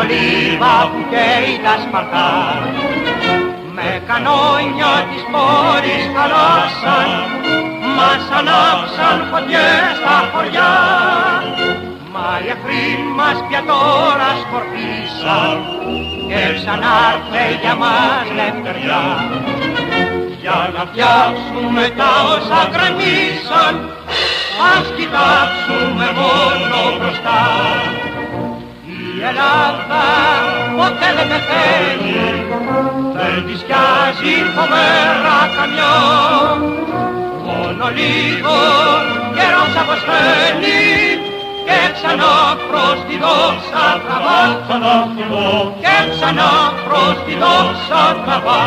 το λίβα που καίει τα σπαρτά. Με κανόνια της πόλης χαλάσαν, μας ανάψαν φωτιές στα χωριά. Μα οι εχθροί μας πια τώρα σκορπίσαν και ξανάρθε για μας λευτεριά. Για να φτιάξουμε τα όσα γκρεμίσαν, ας κοιτάξουμε μόνο μπροστά. Η Ελλάδα ποτέ δεν πεθαίνει, δεν της πιάζει φοβερά καμιά. Μόνο λίγο καιρός αποσβαίνει και ξανά προς τη δόξα τραβά. Και ξανά προς τη δόξα τραβά.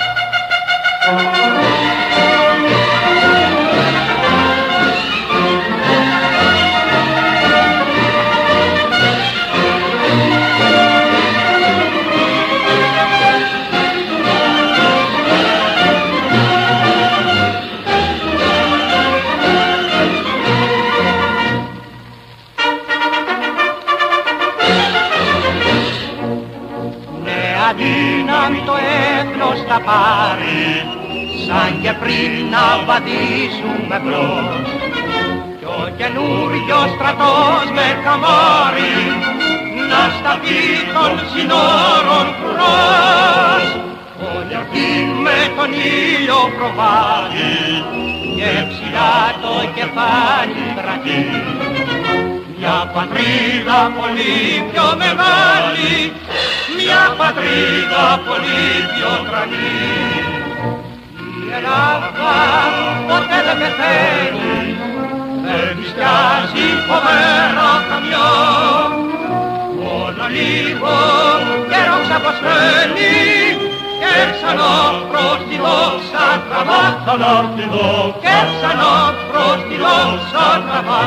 Αδύναμη το έθνος θα πάρει, σαν και πριν να βαδίσουμε μπρος. Κι ο καινούριος στρατός με καμάρι να σταθεί των συνόρων κουράς. Όλοι αυτοί με τον ήλιο προβάλλει και ψηλά το κεφάλι τραχεί. Μια πατρίδα πολύ πιο μεγάλη, μια πατρίδα πολύ πιο τρανή. Η Ελλάδα ποτέ δεν πεθαίνει, δεν της πιάζει φοβερά καμιά. Μόνο λίγο καιρός αποσβαίνει και ξανά προς τη δόξα τραβά. Και ξανά προς τη δόξα τραβά.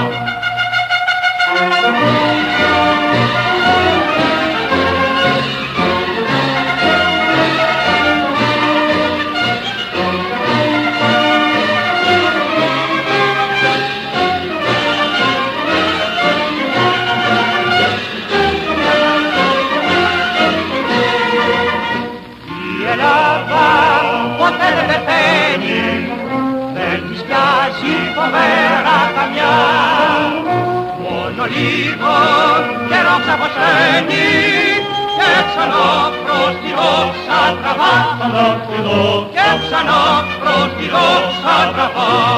Η Ελλάδα ποτέ δεν πεθαίνει, δεν της πιάζει φοβερά καμιά. Μόνο λίγο καιρός αποσβαίνει και ξανά προς τη δόξα τραβά. Και ξανά προς τη δόξα τραβά.